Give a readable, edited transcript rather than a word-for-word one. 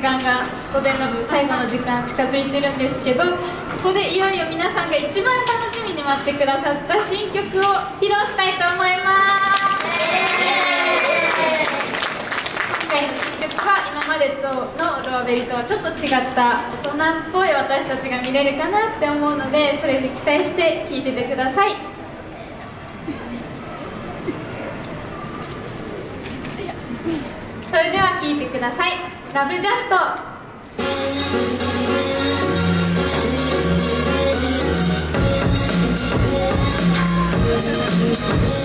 間が午前の部最後の時間近づいてるんですけど、ここでいよいよ皆さんが一番楽しみに待ってくださった新曲を披露したいと思います。今回の新曲は今までとのロアベリとはちょっと違った大人っぽい私たちが見れるかなって思うので、それで期待して聴いててください。それでは聴いてください。ラブジャスト。